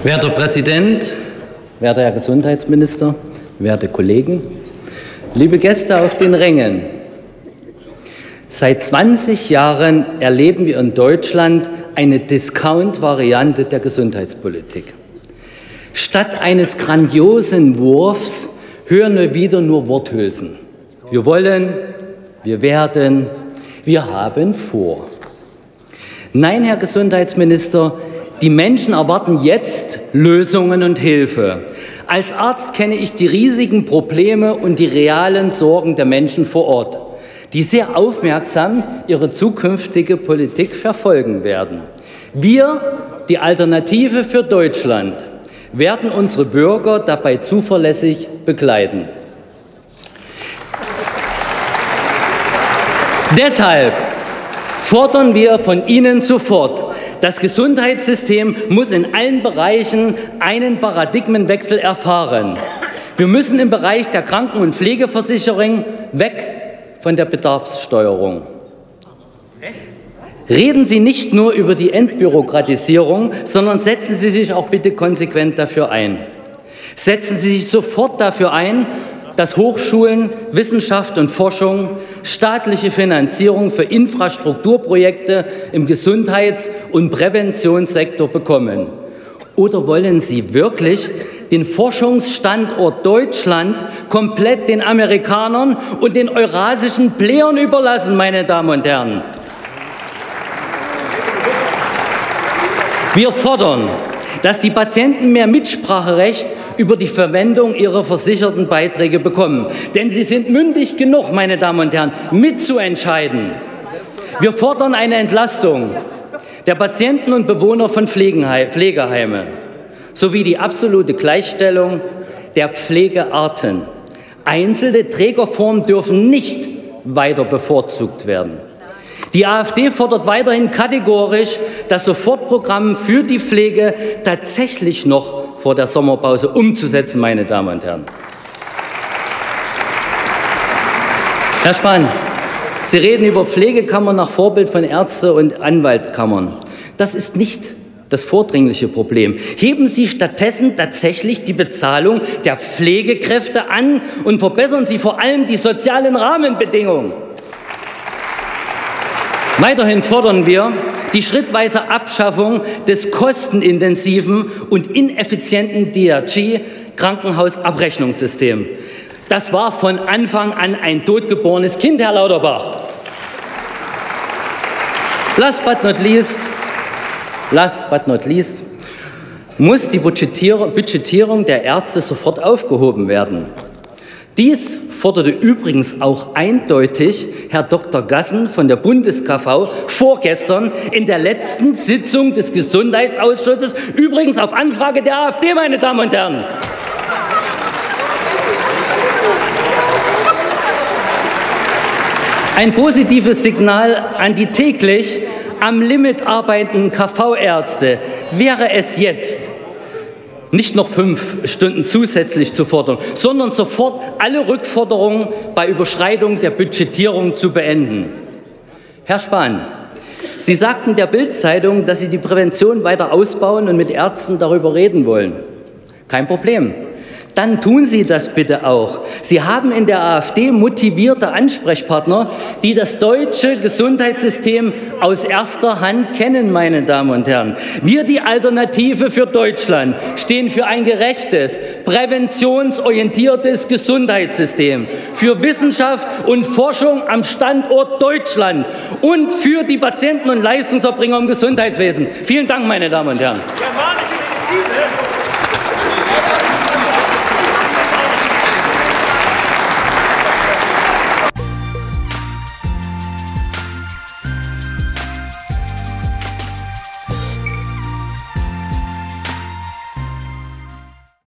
Werter Präsident, werter Herr Gesundheitsminister, werte Kollegen, liebe Gäste auf den Rängen. Seit 20 Jahren erleben wir in Deutschland eine Discount-Variante der Gesundheitspolitik. Statt eines grandiosen Wurfs hören wir wieder nur Worthülsen. Wir wollen, wir werden, wir haben vor. Nein, Herr Gesundheitsminister, die Menschen erwarten jetzt Lösungen und Hilfe. Als Arzt kenne ich die riesigen Probleme und die realen Sorgen der Menschen vor Ort, die sehr aufmerksam ihre zukünftige Politik verfolgen werden. Wir, die Alternative für Deutschland, werden unsere Bürger dabei zuverlässig begleiten. Deshalb fordern wir von Ihnen sofort: Das Gesundheitssystem muss in allen Bereichen einen Paradigmenwechsel erfahren. Wir müssen im Bereich der Kranken- und Pflegeversicherung weg von der Bedarfssteuerung. Reden Sie nicht nur über die Entbürokratisierung, sondern setzen Sie sich auch bitte konsequent dafür ein. Setzen Sie sich sofort dafür ein, dass Hochschulen, Wissenschaft und Forschung staatliche Finanzierung für Infrastrukturprojekte im Gesundheits- und Präventionssektor bekommen. Oder wollen Sie wirklich den Forschungsstandort Deutschland komplett den Amerikanern und den eurasischen Playern überlassen, meine Damen und Herren? Wir fordern, dass die Patienten mehr Mitspracherecht über die Verwendung ihrer versicherten Beiträge bekommen. Denn sie sind mündig genug, meine Damen und Herren, mitzuentscheiden. Wir fordern eine Entlastung der Patienten und Bewohner von Pflegeheimen sowie die absolute Gleichstellung der Pflegearten. Einzelne Trägerformen dürfen nicht weiter bevorzugt werden. Die AfD fordert weiterhin kategorisch, das Sofortprogramm für die Pflege tatsächlich noch vor der Sommerpause umzusetzen, meine Damen und Herren. Herr Spahn, Sie reden über Pflegekammern nach Vorbild von Ärzte- und Anwaltskammern. Das ist nicht das vordringliche Problem. Heben Sie stattdessen tatsächlich die Bezahlung der Pflegekräfte an und verbessern Sie vor allem die sozialen Rahmenbedingungen. Weiterhin fordern wir die schrittweise Abschaffung des kostenintensiven und ineffizienten DRG-Krankenhausabrechnungssystems. Das war von Anfang an ein totgeborenes Kind, Herr Lauterbach. Last but not least muss die Budgetierung der Ärzte sofort aufgehoben werden. Dies forderte übrigens auch eindeutig Herr Dr. Gassen von der BundesKV vorgestern in der letzten Sitzung des Gesundheitsausschusses, übrigens auf Anfrage der AfD, meine Damen und Herren. Ein positives Signal an die täglich am Limit arbeitenden KV-Ärzte wäre es jetzt, nicht noch 5 Stunden zusätzlich zu fordern, sondern sofort alle Rückforderungen bei Überschreitung der Budgetierung zu beenden. Herr Spahn, Sie sagten der Bild-Zeitung, dass Sie die Prävention weiter ausbauen und mit Ärzten darüber reden wollen. Kein Problem. Dann tun Sie das bitte auch. Sie haben in der AfD motivierte Ansprechpartner, die das deutsche Gesundheitssystem aus erster Hand kennen, meine Damen und Herren. Wir, die Alternative für Deutschland, stehen für ein gerechtes, präventionsorientiertes Gesundheitssystem, für Wissenschaft und Forschung am Standort Deutschland und für die Patienten und Leistungserbringer im Gesundheitswesen. Vielen Dank, meine Damen und Herren.